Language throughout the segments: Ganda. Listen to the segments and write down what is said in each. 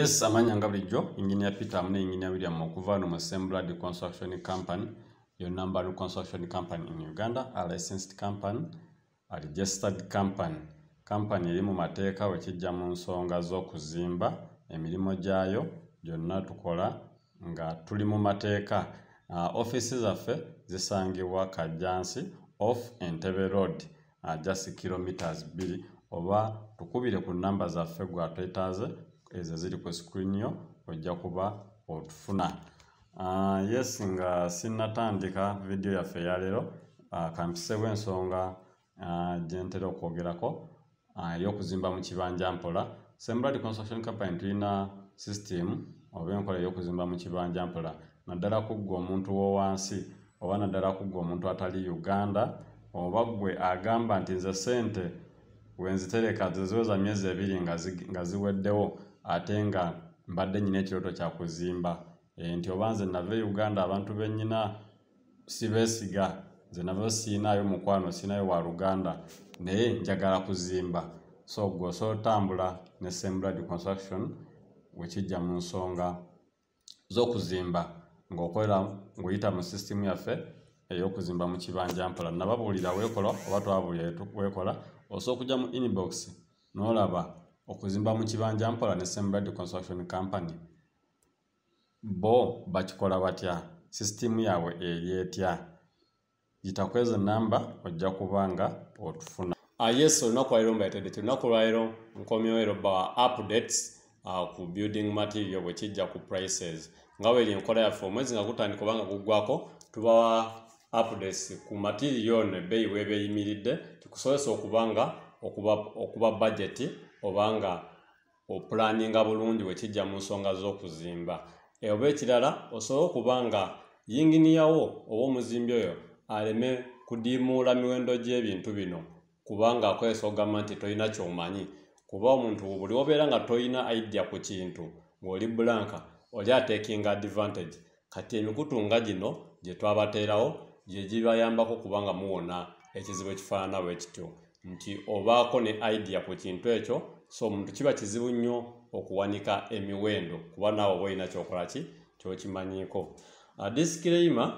Yes, amanya nga bulijjo Engineer Peter amune Engineer William okuva no Blood Construction Company, your number one construction company in Uganda, a licensed company, a registered company. Company eri mu mateeka wekijja mu nsonga z'okuzimba emirimu gyayo gyonna tukola nga tuli mu mateeka. Offices zaffe zisangibwa Kajjansi off Entebbe Road, just kilometers 2 oba tukubire ku namba zaffe gwa twetaaze ezo ziri ku screen yo ojja kuba otufuna. Yes, nga sinnatandika video yaffe ya leero kampisewo ensonga gyentera okwogerako ey'okuzimba mu kibanja mpola. Blood Construction Company tulina system oba enkola ey'okuzimba mu kibanja mpola, naddala ku ggwe omuntu w'owansi oba naddala ku ggwe omuntu atali Uganda, oba ggwe agamba nti nze ssente wenzitereka ziweza myezi 2 nga ziweddewo ate nga mbadde nnyina ekirooto kya kuzimba, nti oba nze nava Uganda abantu bennyina sibeesiga, nze nava siinaayo mukwano, siinaayo wa Luganda, naye njagala kuzimba. So gwe osobola otambula ne Blood Construction wekijja mu nsonga z'okuzimba ng'oyita mu system yaffe ey'okuzimba mu kibanja mpola. Nababuulira weekola oba twabuulira weekola, osobola okujja mu inbox n'olaba okuzimba mu kibanja mpola ne Blood Construction Company. Bo bakikola batya, system yaabwe eri etya? Yita kwezi namba ojja kubanga otufuna. Yes, olunaku lwa leero mbaetedde. Olunaku lwa leero nkomyewo leero ba updates ku building material bwe kijja ku prices. Nga bw'eri enkola yaffe omwezi nga gutandika oba nga guggwako, tubawa updates ku material ne ebbeeyi weeba eyimiridde, kikusobozesa okuba budget oba nga opulaninga bulungi bwe kijja mu nsonga z'okuzimba. Oba ekirala osobola okuba nga yinginiyawo oba omuzimbi oyo aleme kudiimuula miwendo gy'ebintu bino kubanga akozesa ogamba nti tolina ky'omanyi. Kuba omuntu buli obeera nga tolina idea ku kintu ng'oli blanka oli atekinga advantage. Kati emikutu nga gino gye twabateerawo gye gibayambako kubanga muwona ekizibu ekifaanana bwe kityo nti obaako ne idea ku kintu ekyo, so omuntu kiba kizibu nnyo okuwanika emiwendo kuba naawe oba olina kyokola ki kyokimanyiiko. Disclaimer,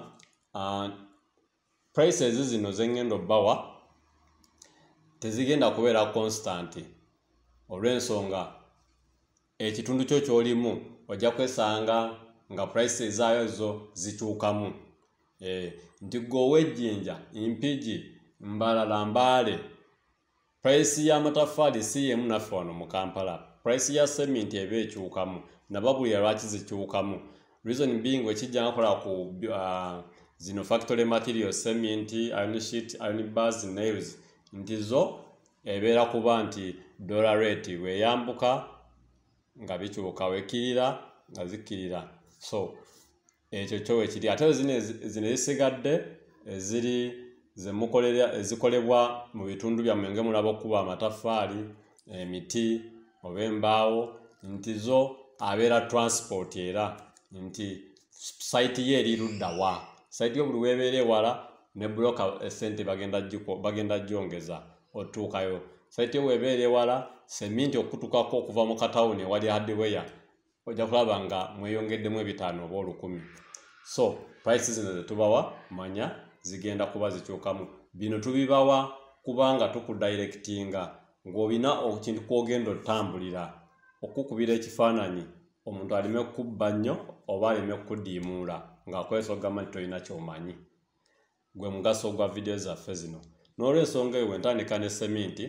prices zino ze ngenda obbawa tezigenda kubeera constant olw'ensonga ekitundu kyo ky'olimu ojja kwesanga nga prices zaayo zo zikyukamu. Nti gwe ow'Ejjinja, Mpigi, Mbalala, Mbale, price y'amataffaali si y'emu naffe wano mu Kampala. Price ya cement eba ekyukamu, nababuulira lwaki zikyukamu. Reason being wekijja nga kola ku zino factory material, cement, iron sheet, iron bars, nails, nti zo ebeera kuba nti dollar rate weeyambuka nga bikyuka, wekirira nga zikirira. So ekyo kyo wekiri. Ate zino zisigadde ezikolebwa mu bitundu byammwe nge mulaba okuba amataffaali, emiti oba embaawo, nti zo abeera transport era nti site ye eri ludda wa. Site yo buli weebeera ewala ne broker essente bagenda gyongeza otuukayo. Site yo weebeera ewala, cement okutukako okuva mu katawuni ewali hardware ojja kulaba nga mweyongeddemu 500 oba 1,000. So prices zino ze tubawa manya zigenda kuba zikyukamu. Bino tubibawa kubanga tukudirectinga ng'olina ekintu kw'ogenda otambulira okukubira ekifaananyi omuntu aleme kubba nnyo oba aleme kudiimuula ng'akozesa ogamba nti tolina ky'omanyi. Gwe mugaso gwa video zaffe zino. N'olw'ensonga eyo wentandika ne cement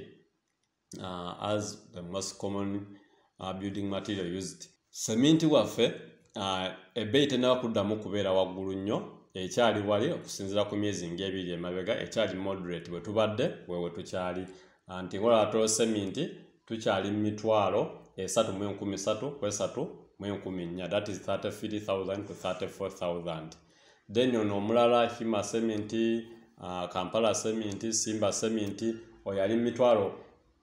as the most common building material used. Cement waffe ebbeeyi tennaba kuddamu kubeera waggulu nnyo, ekyali wali okusinziira ku myezi ng'ebiri emabega, ekyali moderate bwe tubadde wewe tukyali. Nti ng'olaba cement tukyali mu mitwalo 3,300 3,400, that is 33,000 to 34,000. Then ono omulala Hima cement, Kampala cement, Simba cement oyali mu mitwalo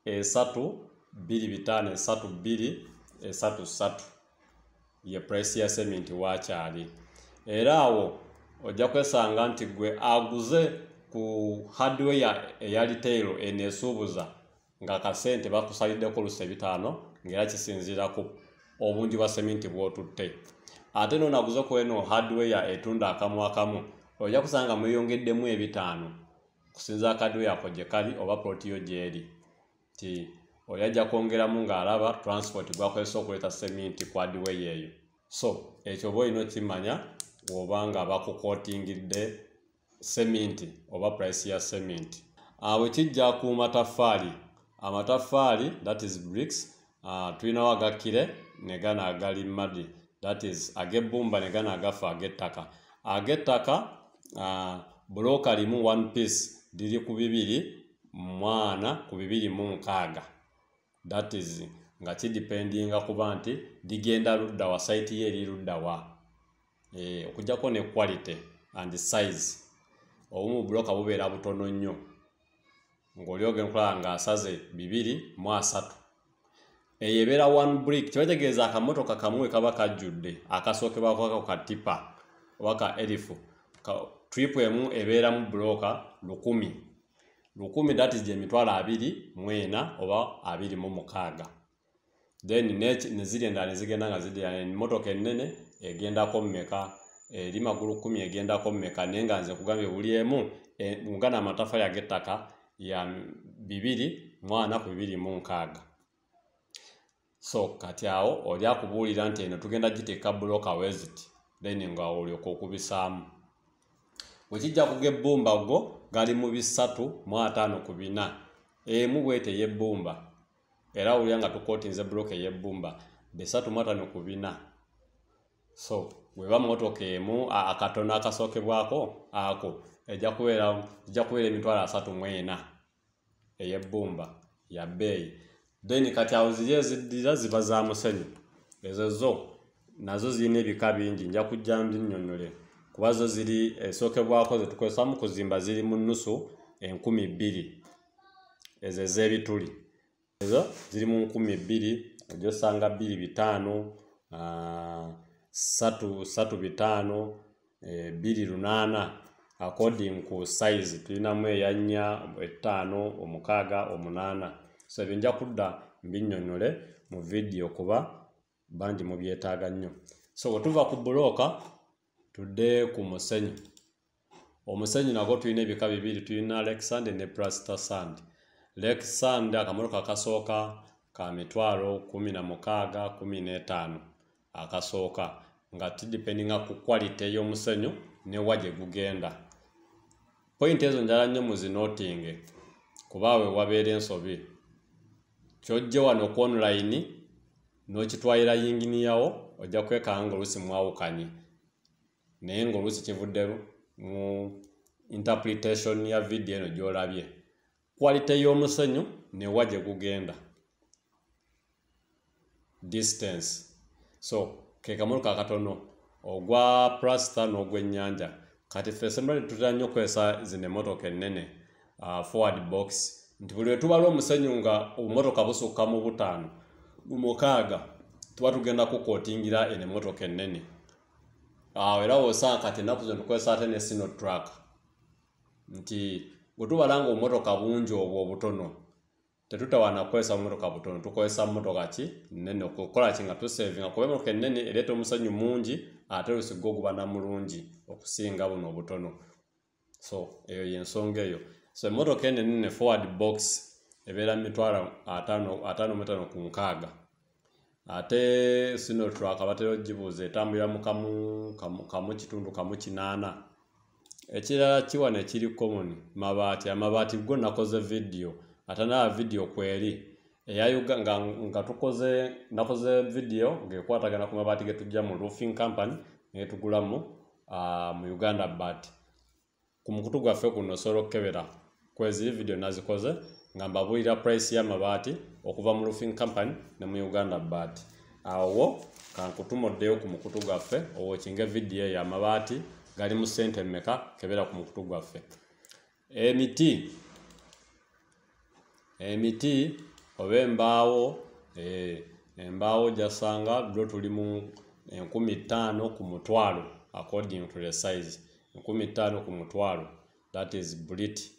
3,250 3,233 ye price ya cement wakyali. Era awo ojja kwesanga nti gwe aguze ku hardware eya retail eneesuubuza nga kasente bakusaliddeko olusa 5 ng'era kisinziira ku obungi bwa cement bwotutte. Ate n'onaguza ku eno hardware etunda akamu ojja kusanga mweyongeddemu ebitaano kusinza hardware ako gye kali oba ploti yo gyeri. Ti oyajja kwongeramu ng'alaba transport gwakozesa okuleeta cement ku hardware eyo. So ekyo oba olina okimanya bw'oba bakukotingidde cement oba price ya cement. Bwe kijja ku mataffaali, amataffaali that is bricks, tulinawo agakkire ne gano agali madi, that is ag'ebbumba ne gano agafa ag'ettaka. Ag'ettaka bulooka limu one piece liri ku 240 ku 260, that is nga kidipendinga kuba nti ligenda ludda wa site ye eri ludda wa. Okujjako ne quality and size. Obumu bulooka bubeera butono nnyo ng'oli ogenda okulaba ng'asaze 2.3. Eyo ebeera one brick, kyebategeeza akamotoka kamu kaba kajjudde akasookebwako ako ka tipa oba ka elifu. Trip emu ebeeramu bulooka 10,000, that is emitwalo 24 oba 26. Then ne ziri endala ne zigenda nga ziri emmotoka ennene egendako mmeka, eri magulu 10 egendako mmeka, naye nga nze kugambye buli emu mugana amataffaali ag'ettaka ya 240 ku 260. So kati awo oli akubuulira nti eno tugenda giteeka bulooka weziti, then nga olyoka okubisaamu. Bwe kijja kug'ebbumba go gali mu 350 ku 4, emu bwete ey'ebbumba, era olya nga tukootinze bulooka ey'ebbumba 350 ku 4. So bweba motoka emu akatono akasookebwako ako ejja kubeera emitwalo 34 ey'ebbumba ya bbeeyi. Then kati awo ziri eziddira ziba za musenyu, ezo nazo zirina ebika bingi, nja kujja nnyonnyole kuba zo ziri esookebwako zetukozesa mu kuzimba ziri mu nnusu 20,000, ezo ez'ebituli. Ezo ziri mu 20,000, ojja osanga 2,500, 3,500, 2,800 according ku size. Tulinamu eya 4, 5, 6, 8. So ebyo nja kudda mbinnyonnyole mu video kuba bangi mubyetaaga nnyo. So bwe tuva ku bulooka tudde ku musenyu. Omusenyu nagwo tulina ebika bibiri, tulina lake sand ne plaster sand. Lake sand akamotoka akasooka ka mitwalo 16, 15 akasooka, nga tidipendinga ku quality ey'omusenyu ne wagye gugenda. Point ezo njala nnyo muzinotinge kuba we wabeera ensobi. Kyojje wano ku online n'okitwalira yinginiyawo ojja kwekanga oluusi mwawukanye, naye ng'oluusi kivudde mu interpretation ya video eno gy'olabye. Quality y'omusenyu ne wagye gugenda, distance. So ke kamotoka akatono ogwa plaster n'ogw'ennyanja. Kati ffe sembali tutera nnyo okozesa zino emmotoka ennene, forward box, nti buli lwe tubala omusenyu nga obumotoka busukka mu 5, mu 6, tuba tugenda kukootingira eno emmotoka ennene. Era wosanga kati ennaku zino tukozesa ate ne sino truck, nti bwe tubala nga obumotoka bungi obwo obutono tetutawaana kukozesa bumotoka butono, tukozesa mmotoka ki nnene okukola ki nga tusevinga, kuba emmotoka ennene ereeta omusenyu mungi ate olusigo guba na mulungi okusinga buno obutono. So eyo y'ensonga eyo. So emmotoka ennene forward box ebeera mitwalo 55 ku 6. Ate sino truck batera ogibuuza etambulira mu kamu kitundu kamu 8. Ekirala kiwane kiri common mabaati. Amabaati go nakoze video, ate na video kweri eya Uganda nga nakoze video ng'ekwatagana ku mabaati ge tujja mu roofing company ne tugulamu mu Uganda baati. Ku mukutu gwaffe kuno osobola okukebera kwezi video nazikoze nga mbabuulira price y'amabaati okuva mu roofing company ne mu Uganda baati. Awo kankutumoddeyo ku mukutu gwaffe owokinga video ya mabaati gali mu sente mmeka, kebera ku mukutu gwaffe. Emiti oba embaawo jasanga blo tuli mu 15,000 ku mutwalo according to the size. 15,000 ku mutwalo, that is bullet.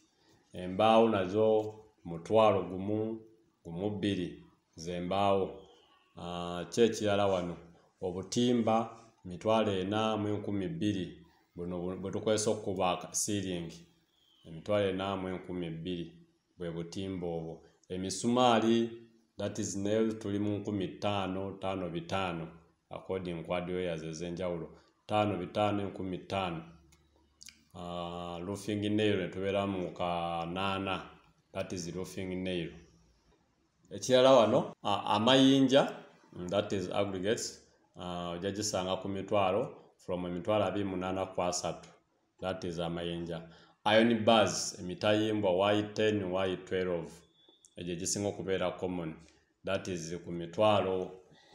Embaawo nazo mutwalo gumu 2 zembaawo. Kyekirala wano obutimba 40,012 buno bwe tukozesa okuba ceiling 40,012 bwe butimba obwo. Emisumaali that is nails tuli mu 5,500 according ku hardware ez'enjawulo 5,500 roofing nail ne tubeera mu 8 that is roofing nail. Ekirala wano amayinja that is aggregates ojja gisanga ku mitwalo from 28,3 that is amayinja. Iron bars emitayimbwa Y10 Y12 egyo gisinga okubeera common that is ku mitwalo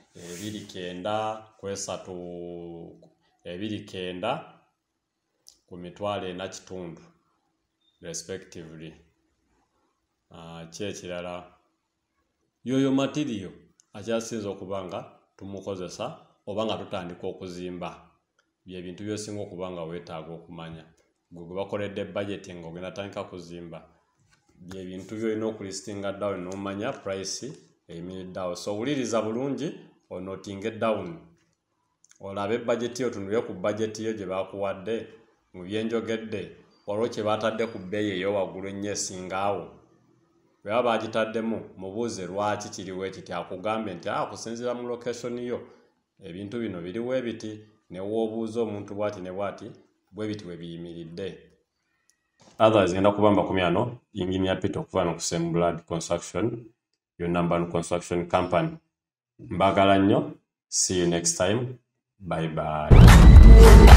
29 ku mitwalo 4.5 respectively. Kyekirala yoyo material akyasinza okuba nga tumukozesa oba nga tutandika okuzimba bye bintu byosinga okuba nga weetaaga okumanya gwe bakoledde budgeting ng'ogenda tandika kuzimba bye bintu byolina okulistinga down n'omanya price eyimiriddeawo. So wuliriza bulungi onotinge down olabe budget yo, tunulire ku budget yo gye bakuwadde mu byenjogedde waliwo kye batadde ku bbeeyi ey'owaggulu ennyo esingaawo. Bwe baba bagitaddemu mubuuze lwaki kiriwo ekiti akugambe nti kusinziira mu location yo ebintu bino biriwo ebiti, ne woobuuza omuntu bwati ne bwati bwe biti bwe biyimiridde. Otherwise ngenda kuba mbakumya ano Engineer Peter okuva no ku Semblad Construction, your number one construction company. Mbagala nnyo. See you next time. Bye bye.